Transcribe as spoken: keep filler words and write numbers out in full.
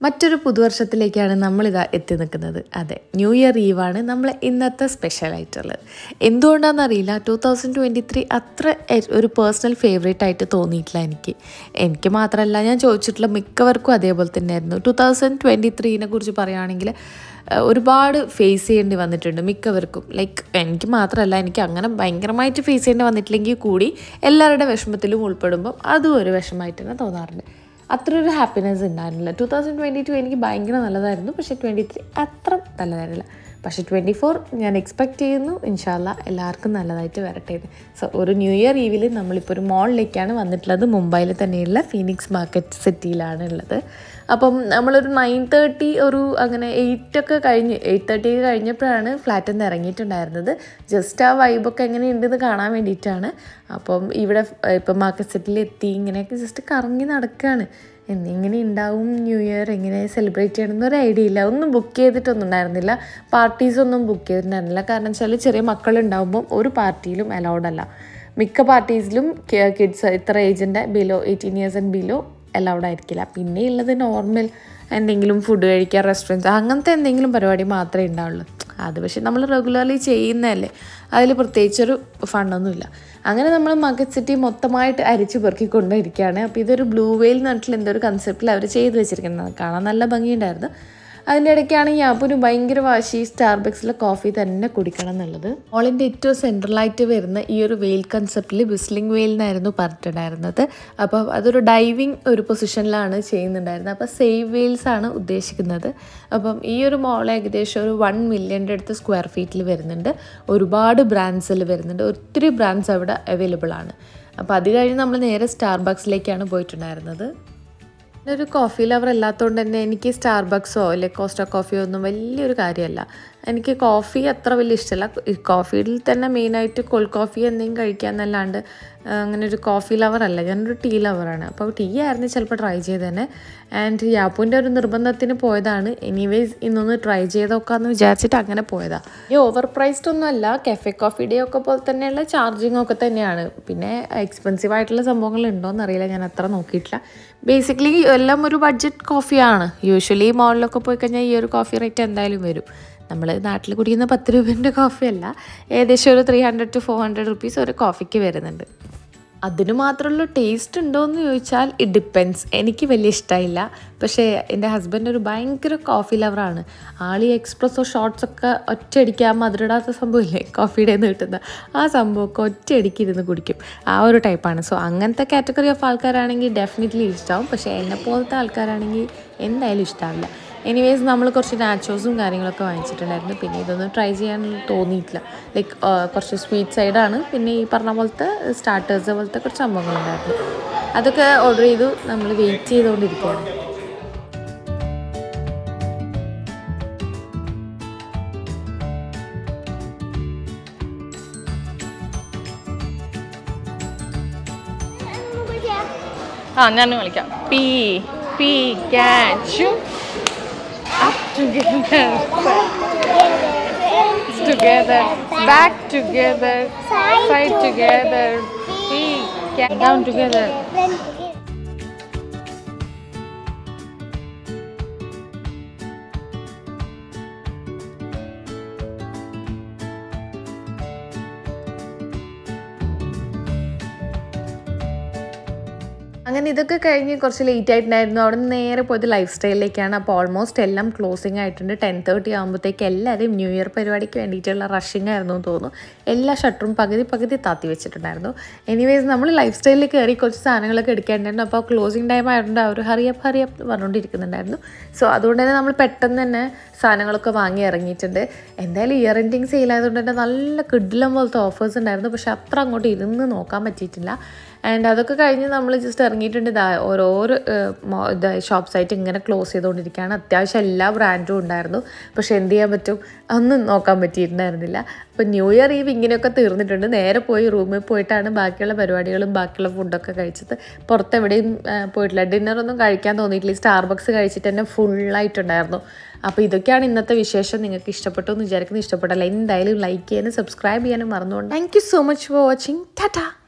മറ്റൊരു പുതുവർഷത്തിലേക്കാണ് നമ്മളിതാ എത്തി നിൽക്കുന്നത്. അതെ, ന്യൂ ഇയർ ഈവാണ് നമ്മൾ ഇന്നത്തെ സ്പെഷ്യലായിട്ടുള്ളത്. എന്തുകൊണ്ടാണെന്നറിയില്ല, ടു തൗസൻഡ് ട്വൻറ്റി ത്രീ അത്ര ഒരു പേഴ്സണൽ ഫേവറേറ്റ് ആയിട്ട് തോന്നിയിട്ടില്ല എനിക്ക്. എനിക്ക് മാത്രമല്ല, ഞാൻ ചോദിച്ചിട്ടുള്ള മിക്കവർക്കും അതേപോലെ തന്നെയായിരുന്നു. ടു തൗസൻഡ് ട്വൻറ്റി ത്രീനെ കുറിച്ച് പറയുകയാണെങ്കിൽ ഒരുപാട് ഫേസ് ചെയ്യേണ്ടി വന്നിട്ടുണ്ട് മിക്കവർക്കും. ലൈക്ക് എനിക്ക് മാത്രമല്ല, എനിക്ക് അങ്ങനെ ഭയങ്കരമായിട്ട് ഫേസ് ചെയ്യേണ്ടി വന്നിട്ടില്ലെങ്കിൽ കൂടി എല്ലാവരുടെ വിഷമത്തിലും ഉൾപ്പെടുമ്പം അതും ഒരു വിഷമമായിട്ട് തന്നെ തോന്നാറുണ്ട്. അത്ര ഒരു ഹാപ്പിനെസ് ഉണ്ടായിരുന്നില്ല. ടു തൗസൻഡ് ട്വൻറ്റി ടു എനിക്ക് ഭയങ്കര നല്ലതായിരുന്നു, പക്ഷേ ട്വൻറ്റി ത്രീ അത്ര നല്ലതായിരുന്നില്ല. പക്ഷേ ട്വൻറ്റി ഫോർ ഞാൻ എക്സ്പെക്റ്റ് ചെയ്യുന്നു ഇൻഷാ അല്ലാ എല്ലാവർക്കും നല്ലതായിട്ട് വരട്ടെ. സോ ഒരു ന്യൂ ഇയർ ഈവിൽ നമ്മളിപ്പോൾ ഒരു മോളിലേക്കാണ് വന്നിട്ടുള്ളത്. മുംബൈയിൽ തന്നെയുള്ള ഫീനിക്സ് മാർക്കറ്റ് സിറ്റിയിലാണ് ഉള്ളത്. അപ്പം നമ്മളൊരു നയൻ തേർട്ടി ഒരു അങ്ങനെ എയ്റ്റൊക്കെ കഴിഞ്ഞ് എയ്റ്റ് തേർട്ടി ഒക്കെ കഴിഞ്ഞപ്പോഴാണ് ഫ്ലാറ്റിൽ നിന്ന് ഇറങ്ങിയിട്ടുണ്ടായിരുന്നത്. ജസ്റ്റ് ആ വൈബൊക്കെ എങ്ങനെയുണ്ടെന്ന് കാണാൻ വേണ്ടിയിട്ടാണ്. അപ്പം ഇവിടെ ഇപ്പം മാർക്കറ്റ് സിറ്റിയിൽ എത്തി ഇങ്ങനെയൊക്കെ ജസ്റ്റ് കറങ്ങി നടക്കുകയാണ്. എങ്ങനെ ഉണ്ടാവും ന്യൂ ഇയർ, എങ്ങനെ സെലിബ്രേറ്റ് ചെയ്യണമെന്നൊരു ഐഡിയ ഇല്ല. ഒന്നും ബുക്ക് ചെയ്തിട്ടൊന്നും ഉണ്ടായിരുന്നില്ല, പാർട്ടീസൊന്നും ബുക്ക് ചെയ്തിട്ടുണ്ടായിരുന്നില്ല. കാരണം വെച്ചാൽ ചെറിയ മക്കളുണ്ടാകുമ്പം ഒരു പാർട്ടിയിലും അലൗഡ് അല്ല. മിക്ക പാർട്ടീസിലും കിഡ്സ് ഇത്ര ഏജിൻ്റെ below eighteen years and below allowed ആയിരിക്കില്ല. പിന്നെ ഉള്ളത് നോർമൽ എന്തെങ്കിലും ഫുഡ് കഴിക്കുക, റെസ്റ്റോറൻറ്റ്സ്, അങ്ങനത്തെ എന്തെങ്കിലും പരിപാടി മാത്രമേ ഉണ്ടാവുള്ളൂ. അത് പക്ഷേ നമ്മൾ റെഗുലർലി ചെയ്യുന്നതല്ലേ, അതിൽ പ്രത്യേകിച്ചൊരു ഫണ്ടൊന്നുമില്ല. അങ്ങനെ നമ്മൾ മാർക്കറ്റ് സിറ്റി മൊത്തമായിട്ട് അരിച്ചു പെറുക്കിക്കൊണ്ടിരിക്കുകയാണ്. അപ്പോൾ ഇതൊരു ബ്ലൂ വെയിൽ നാട്ടിൽ എന്തോ ഒരു കൺസെപ്റ്റിൽ അവർ ചെയ്ത് വെച്ചിരിക്കുന്നത് കാണാൻ നല്ല ഭംഗിയുണ്ടായിരുന്നു. അതിൻ്റെ ഇടയ്ക്കാണ് യാപ്പൊരു ഭയങ്കര വാശി സ്റ്റാർബക്സിലെ കോഫി തന്നെ കുടിക്കണം എന്നുള്ളത്. മോളിൻ്റെ ഏറ്റവും സെൻട്രലായിട്ട് വരുന്ന ഈ ഒരു വെയിൽ കൺസെപ്റ്റിൽ വിസ്ലിംഗ് വെയിൽ എന്നായിരുന്നു പറഞ്ഞിട്ടുണ്ടായിരുന്നത്. അപ്പോൾ അതൊരു ഡൈവിങ് ഒരു പൊസിഷനിലാണ് ചെയ്യുന്നുണ്ടായിരുന്നത്. അപ്പോൾ സേവ് വെയിൽസ് ആണ് ഉദ്ദേശിക്കുന്നത്. അപ്പം ഈ ഒരു മോൾ ഏകദേശം ഒരു വൺ മില്യൻ്റെ അടുത്ത് സ്ക്വയർ ഫീറ്റിൽ വരുന്നുണ്ട്. ഒരുപാട് ബ്രാൻഡ്സിൽ വരുന്നുണ്ട്. ഒത്തിരി ബ്രാൻഡ്സ് അവിടെ അവൈലബിൾ ആണ്. അപ്പോൾ അത് കഴിഞ്ഞ് നമ്മൾ നേരെ സ്റ്റാർബക്സിലേക്കാണ് പോയിട്ടുണ്ടായിരുന്നത്. ഒരു കോഫി ലവർ അല്ലാത്തതുകൊണ്ട് തന്നെ എനിക്ക് സ്റ്റാർബക്സോ അല്ലെ കോസ്റ്റ കോഫിയോ ഒന്നും വലിയൊരു കാര്യമല്ല. എനിക്ക് കോഫി അത്ര വലിയ ഇഷ്ടമല്ല. കോഫിയിൽ തന്നെ മെയിനായിട്ട് കോൾഡ് കോഫി എന്തെങ്കിലും കഴിക്കാമെന്നല്ലാണ്ട് അങ്ങനെ ഒരു കോഫി ലവറല്ല, ഞാനൊരു ടീ ലവറാണ്. അപ്പോൾ ടീ ആയിരുന്നു ചിലപ്പോൾ ട്രൈ ചെയ്ത് തന്നെ. ആൻഡ് യാപ്പൂൻ്റെ ഒരു നിർബന്ധത്തിന് പോയതാണ്. എനിവേസ് ഇന്നൊന്ന് ട്രൈ ചെയ്ത് നോക്കാമെന്ന് വിചാരിച്ചിട്ട് അങ്ങനെ പോയതാണ്. ഈ ഓവർ പ്രൈസ്ഡ് ഒന്നും അല്ല, കഫേ കോഫിയുടെ ഒക്കെ പോലെ തന്നെയുള്ള ചാർജിങ് ഒക്കെ തന്നെയാണ്. പിന്നെ എക്സ്പെൻസീവ് ആയിട്ടുള്ള സംഭവങ്ങൾ ഉണ്ടോയെന്ന് അറിയില്ല, ഞാൻ അത്ര നോക്കിയിട്ടില്ല. ബേസിക്കലി എല്ലാം ഒരു ബഡ്ജറ്റ് കോഫിയാണ്. യൂഷ്വലി മോളിലൊക്കെ പോയി കഴിഞ്ഞാൽ ഈ ഒരു കോഫി റേറ്റ് എന്തായാലും വരും. നമ്മൾ നാട്ടിൽ കുടിക്കുന്ന പത്ത് രൂപേൻ്റെ കോഫിയല്ല, ഏകദേശം ഒരു three hundred to four hundred rupees ഒരു കോഫിക്ക് വരുന്നുണ്ട്. അതിന് മാത്രമുള്ള ടേസ്റ്റ് ഉണ്ടോ എന്ന് ചോദിച്ചാൽ ഇറ്റ് ഡിപ്പെൻസ്. എനിക്ക് വലിയ ഇഷ്ടമായില്ല. പക്ഷേ എൻ്റെ ഹസ്ബൻഡ് ഒരു ഭയങ്കര കോഫി ലവറാണ്. ആളി എക്സ്പ്രസോ ഷോർട്ട്സൊക്കെ ഒറ്റയടിക്ക് ആ മധുരടാത്ത സംഭവമില്ലേ കോഫിയുടെ നിന്ന് കിട്ടുന്ന ആ സംഭവമൊക്കെ ഒറ്റയടിക്ക് ഇരുന്ന് കുടിക്കും. ആ ഒരു ടൈപ്പാണ്. സോ അങ്ങനത്തെ കാറ്റഗറി ഓഫ് ആൾക്കാരാണെങ്കിൽ ഡെഫിനറ്റ്ലി ഇഷ്ടമാവും. പക്ഷേ എന്നെ പോലത്തെ ആൾക്കാരാണെങ്കിൽ എന്തായാലും ഇഷ്ടമാവില്ല. എനിവേസ് നമ്മൾ കുറച്ച് നാച്ചോസും കാര്യങ്ങളൊക്കെ വാങ്ങിച്ചിട്ടുണ്ടായിരുന്നു. പിന്നെ ഇതൊന്നും ട്രൈ ചെയ്യാൻ തോന്നിയിട്ടില്ല. ലൈക്ക് കുറച്ച് സ്വീറ്റ് സൈഡാണ്. പിന്നെ ഈ പറഞ്ഞ പോലത്തെ സ്റ്റാർട്ടേഴ്സ് പോലത്തെ കുറച്ച് സംഭവങ്ങളുണ്ടായിരുന്നു. അതൊക്കെ ഓർഡർ ചെയ്തു. നമ്മൾ വെയിറ്റ് ചെയ്തുകൊണ്ടിരിക്കുകയാണ്. ആ ഞാൻ വിളിക്കാം. P P catch up together, together, back together, side together, feet down together. അങ്ങനെ ഇതൊക്കെ കഴിഞ്ഞ് കുറച്ച് ലേറ്റ് ആയിട്ടുണ്ടായിരുന്നു. അവിടെ നിന്ന് നേരെ പോയത് ലൈഫ് സ്റ്റൈലിലേക്കാണ്. അപ്പോൾ ഓൾമോസ്റ്റ് എല്ലാം ക്ലോസിങ് ആയിട്ടുണ്ട്. ടെൻ തേർട്ടി ആകുമ്പോഴത്തേക്ക് എല്ലാവരും ന്യൂ ഇയർ പരിപാടിക്ക് വേണ്ടിയിട്ടുള്ള റഷിങ് ആയിരുന്നു എന്ന് തോന്നുന്നു. എല്ലാ ഷട്ടറും പകുതി പകുതി താത്തി വെച്ചിട്ടുണ്ടായിരുന്നു. എനിവേസ് നമ്മൾ ലൈഫ് സ്റ്റൈലിൽ കയറി കുറച്ച് സാധനങ്ങളൊക്കെ എടുക്കേണ്ടായിരുന്നു. അപ്പോൾ ക്ലോസിങ് ടൈം ആയതുകൊണ്ട് അവർ ഹറിയപ്പ് ഹറിയപ്പ് പറഞ്ഞുകൊണ്ടിരിക്കുന്നുണ്ടായിരുന്നു. സോ അതുകൊണ്ട് തന്നെ നമ്മൾ പെട്ടെന്ന് തന്നെ സാധനങ്ങളൊക്കെ വാങ്ങി ഇറങ്ങിയിട്ടുണ്ട്. എന്തായാലും ഇയർ എൻഡിങ് സെയിലായതുകൊണ്ട് തന്നെ നല്ല കിഡിലം പോലത്തെ ഓഫേഴ്സ് ഉണ്ടായിരുന്നു. പക്ഷെ അത്ര അങ്ങോട്ട് ഇരുന്ന് നോക്കാൻ പറ്റിയിട്ടില്ല. ആൻഡ് അതൊക്കെ കഴിഞ്ഞ് നമ്മൾ ജസ്റ്റ് ഇറങ്ങിയിട്ടുണ്ട്. ഇതാ ഓരോരോ ഇത് ഷോപ്സായിട്ട് ഇങ്ങനെ ക്ലോസ് ചെയ്തുകൊണ്ടിരിക്കുകയാണ്. അത്യാവശ്യം എല്ലാ ബ്രാൻഡും ഉണ്ടായിരുന്നു. പക്ഷെ എന്ത് ചെയ്യാൻ പറ്റും, ഒന്നും നോക്കാൻ പറ്റിയിട്ടുണ്ടായിരുന്നില്ല. അപ്പോൾ ന്യൂ ഇയർ ഈവ് ഇങ്ങനെയൊക്കെ തീർന്നിട്ടുണ്ട്. നേരെ പോയി റൂമിൽ പോയിട്ടാണ് ബാക്കിയുള്ള പരിപാടികളും ബാക്കിയുള്ള ഫുഡൊക്കെ കഴിച്ചത്. പുറത്തെവിടെയും പോയിട്ടില്ല. ഡിന്നറൊന്നും കഴിക്കാൻ തോന്നിയിട്ടില്ല. സ്റ്റാർബക്സ് കഴിച്ചിട്ട് തന്നെ ഫുള്ളായിട്ടുണ്ടായിരുന്നു. അപ്പോൾ ഇതൊക്കെയാണ് ഇന്നത്തെ വിശേഷം. നിങ്ങൾക്ക് ഇഷ്ടപ്പെട്ടു എന്ന് വിചാരിക്കുന്നു. ഇഷ്ടപ്പെട്ടല്ല എന്തായാലും ലൈക്ക് ചെയ്യാനും സബ്സ്ക്രൈബ് ചെയ്യാനും മറന്നുകൊണ്ട് thank you so much for watching. Tata.